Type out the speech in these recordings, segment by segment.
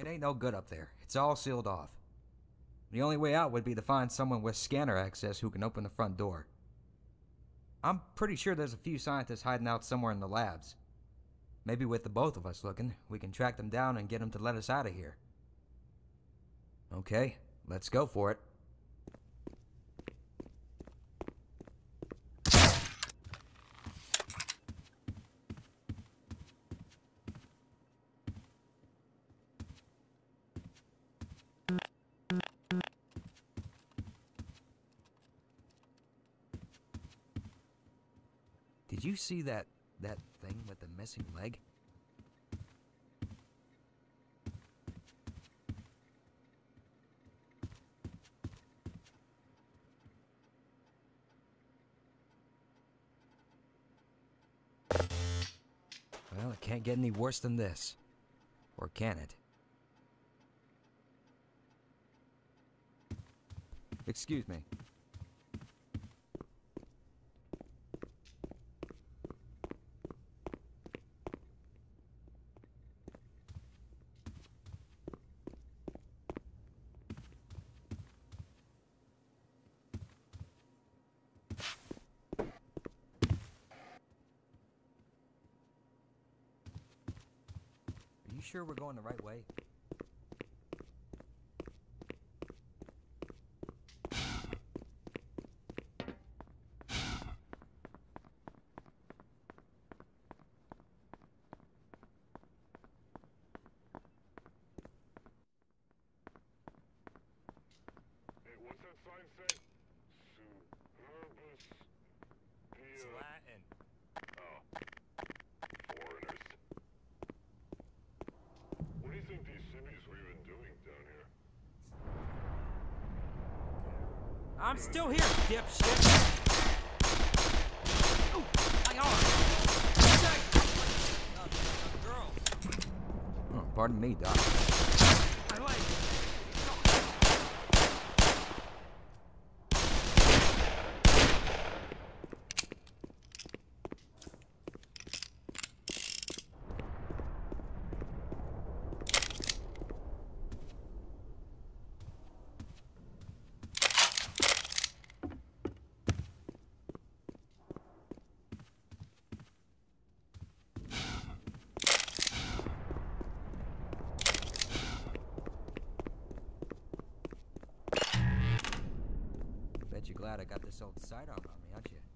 It ain't no good up there. It's all sealed off. The only way out would be to find someone with scanner access who can open the front door. I'm pretty sure there's a few scientists hiding out somewhere in the labs. Maybe with the both of us looking, we can track them down and get them to let us out of here. Okay, let's go for it. Did you see that thing with the missing leg? Well, it can't get any worse than this. Or can it? Excuse me. Are you sure we're going the right way? What's that sign say? Superbus. It's Latin. Oh. Foreigners. What do you think these simians were even doing down here? I'm still here, dipshit! Ooh, my arm! Girl! Oh, pardon me, Doc. My leg! Bet you're glad I got this old sidearm on me, aren't you?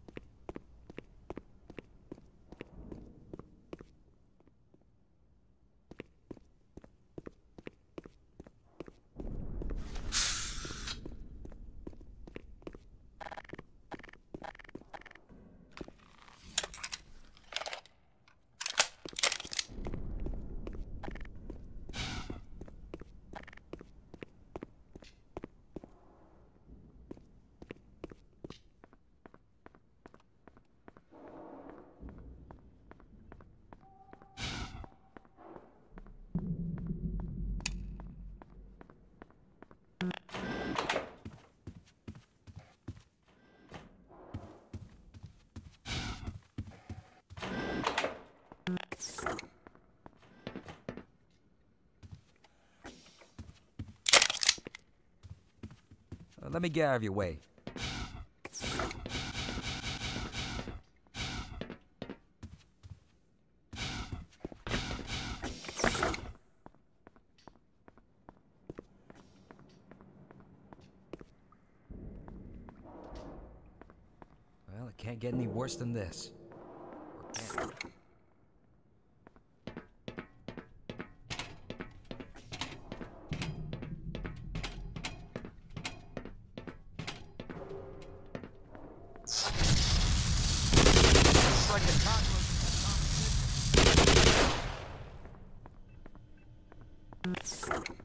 Let me get out of your way. Well, it can't get any worse than this. Or can it? Like the cockroach in that competition.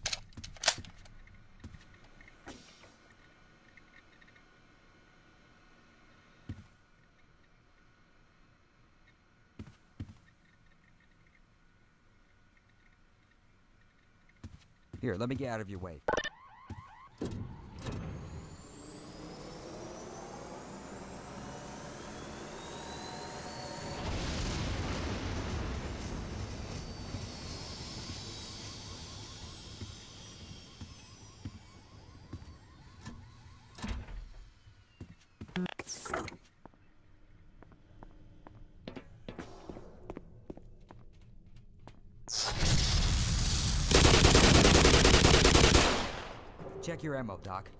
Here, let me get out of your way. Check your ammo, Doc.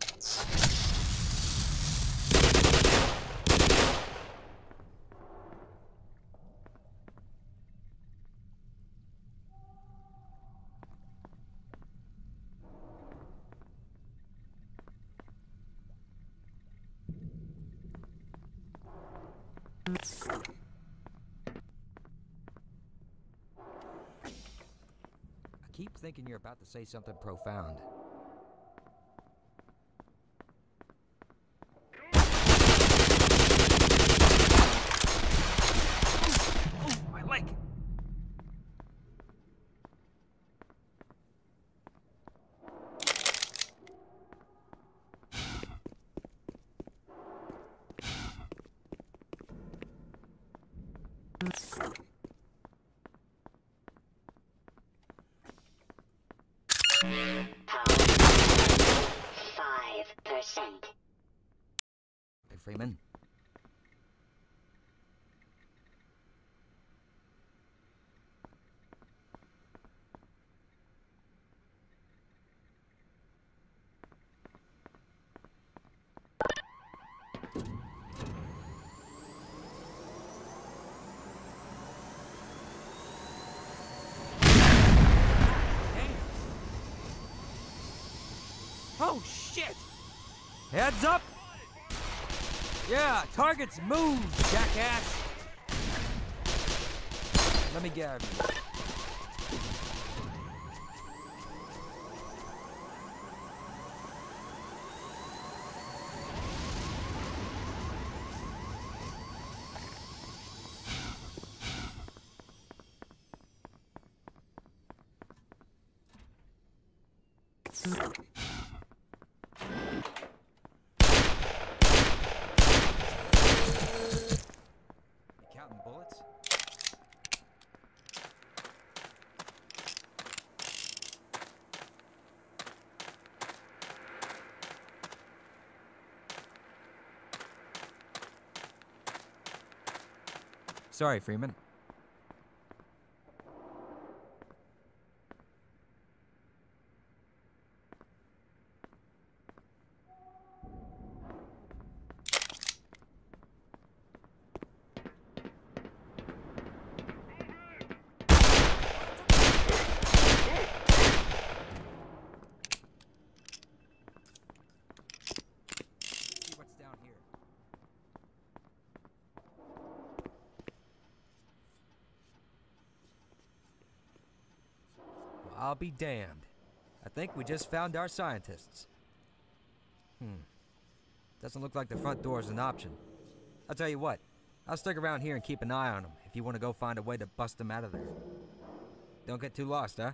I keep thinking you're about to say something profound. My leg! Power 5%. Hey, Freeman. Oh, shit! Heads up! Yeah, targets move, jackass! Let me grab you. Counting bullets? Sorry, Freeman. See what's down here. Well, I'll be damned. I think we just found our scientists. Doesn't look like the front door is an option. I'll tell you what. I'll stick around here and keep an eye on them if you want to go find a way to bust them out of there. Don't get too lost, huh?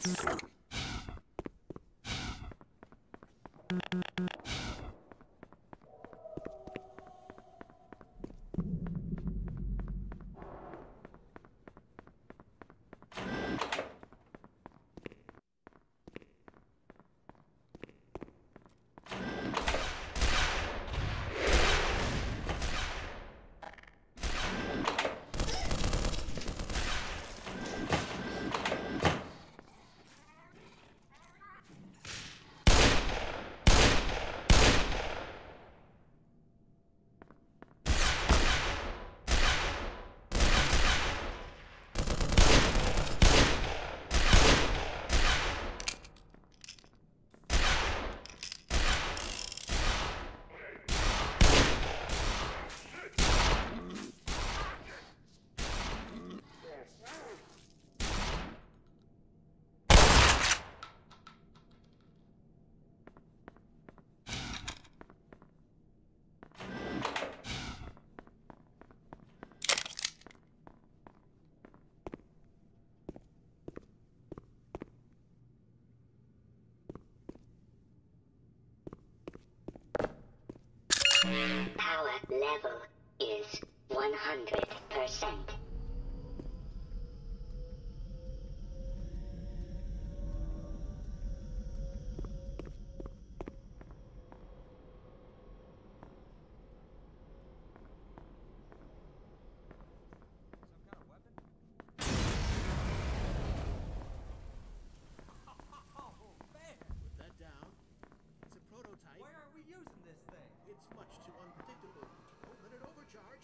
Power level is 100%. It's much too unpredictable. Don't let it overcharge.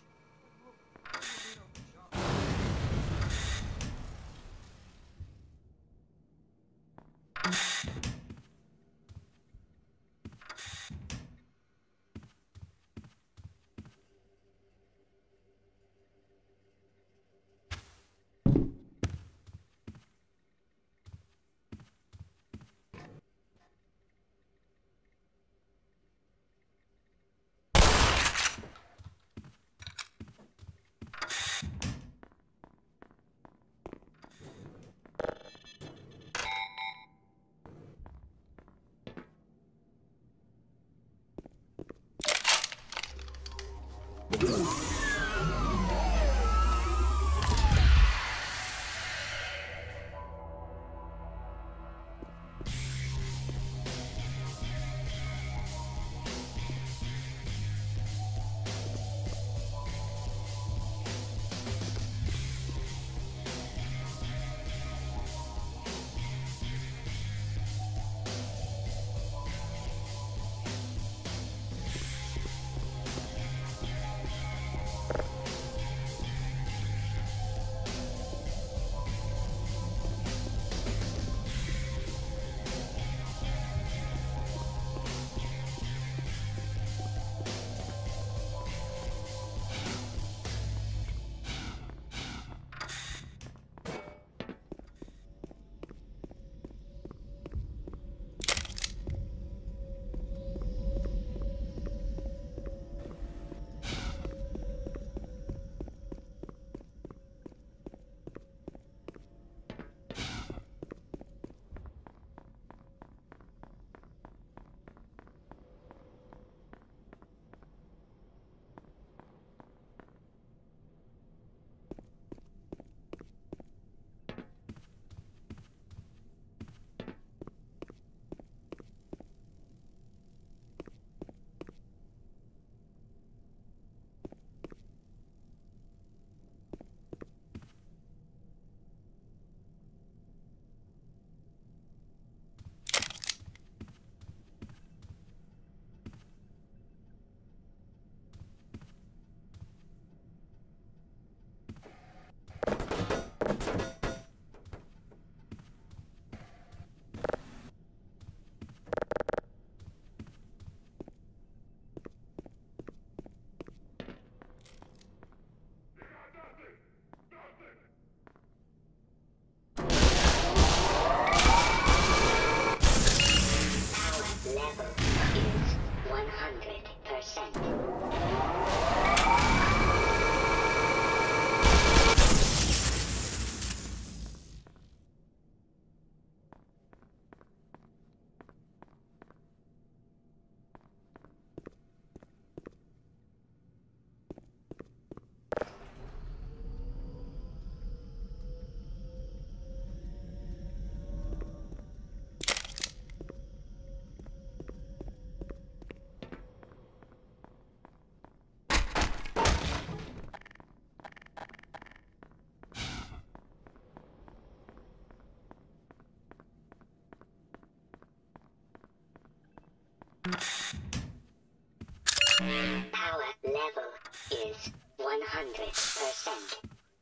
100%.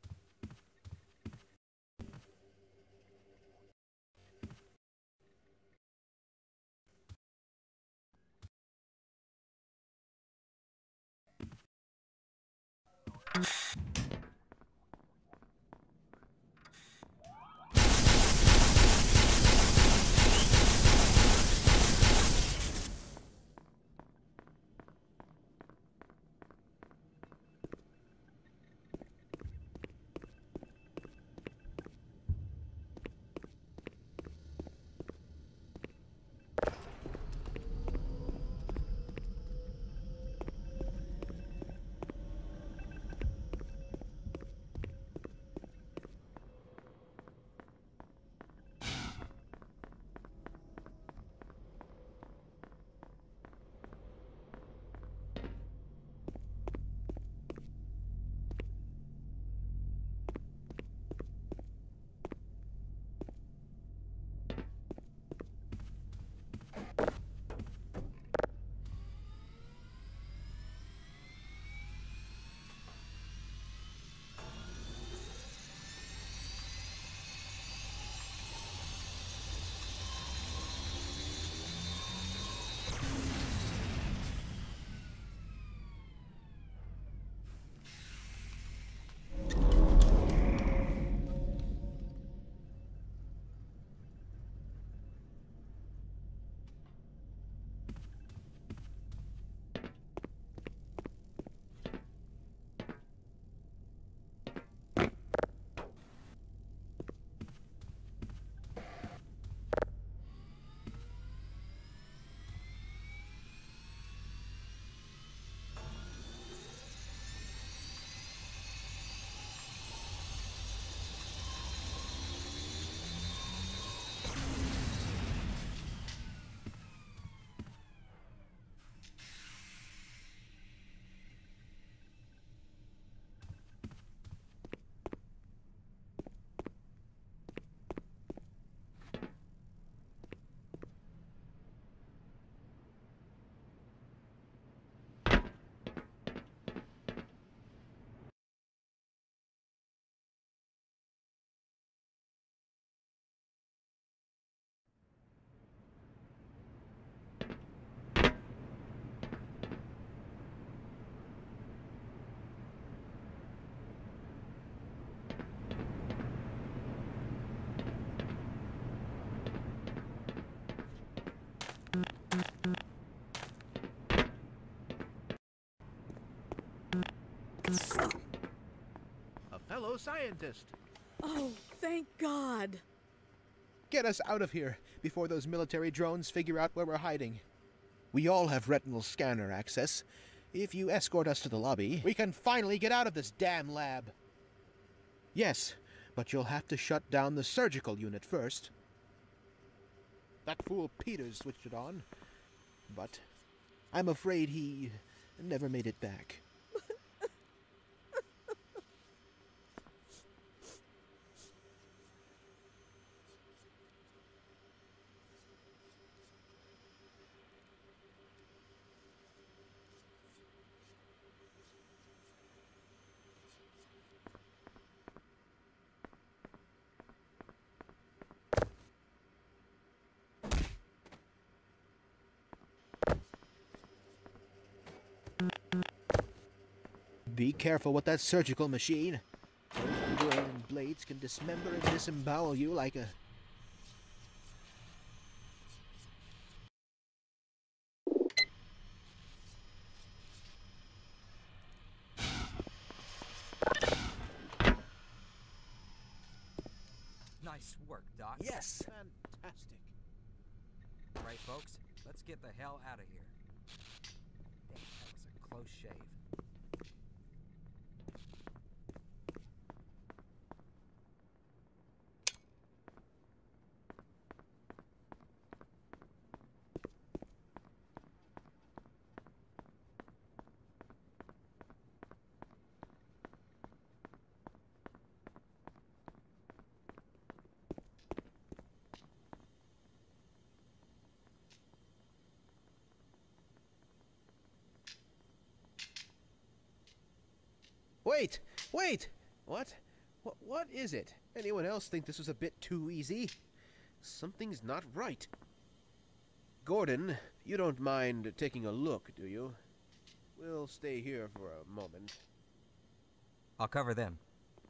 A fellow scientist. Oh, thank God. Get us out of here before those military drones figure out where we're hiding. We all have retinal scanner access. If you escort us to the lobby, we can finally get out of this damn lab. Yes, but you'll have to shut down the surgical unit first. That fool Peters switched it on, but I'm afraid he never made it back. Be careful with that surgical machine. Those whirling blades can dismember and disembowel you like a... Nice work, Doc. Yes! Fantastic. All right, folks, let's get the hell out of here. Damn, that was a close shave. Wait! Wait! What? What is it? Anyone else think this was a bit too easy? Something's not right. Gordon, you don't mind taking a look, do you? We'll stay here for a moment. I'll cover them.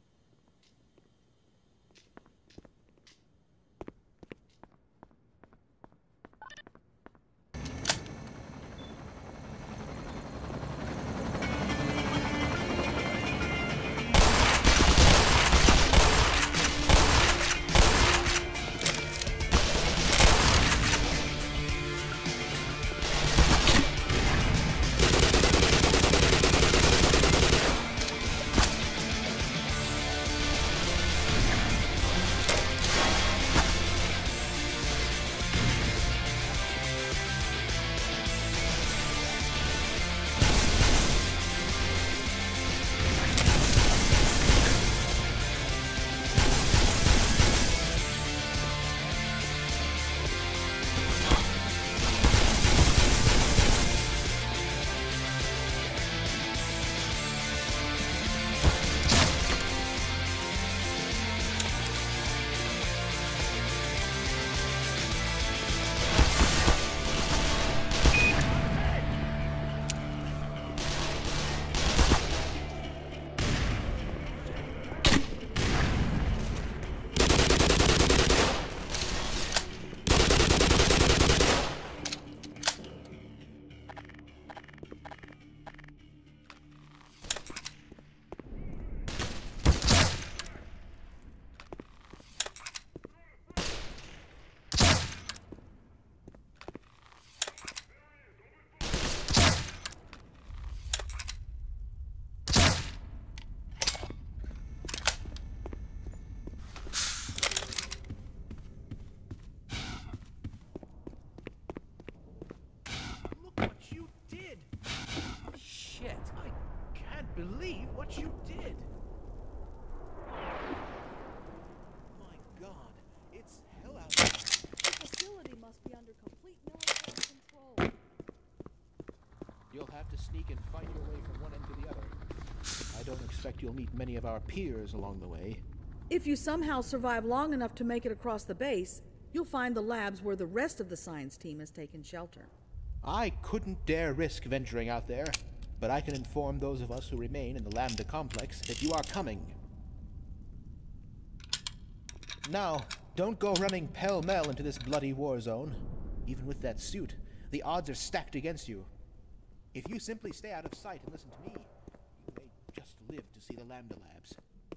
Believe what you did. My God, it's hell out there. The facility must be under complete military control. You'll have to sneak and fight your way from one end to the other. I don't expect you'll meet many of our peers along the way. If you somehow survive long enough to make it across the base, you'll find the labs where the rest of the science team has taken shelter. I couldn't dare risk venturing out there, but I can inform those of us who remain in the Lambda complex that you are coming. Now, don't go running pell-mell into this bloody war zone. Even with that suit, the odds are stacked against you. If you simply stay out of sight and listen to me, you may just live to see the Lambda labs.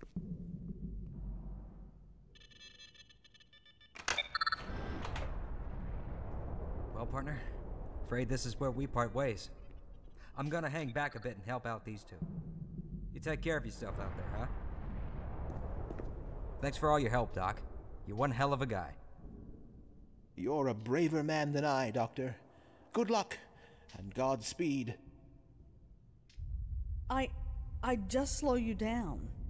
Well, partner, afraid this is where we part ways. I'm gonna hang back a bit and help out these two. You take care of yourself out there, huh? Thanks for all your help, Doc. You're one hell of a guy. You're a braver man than I, Doctor. Good luck, and Godspeed. I'd just slow you down.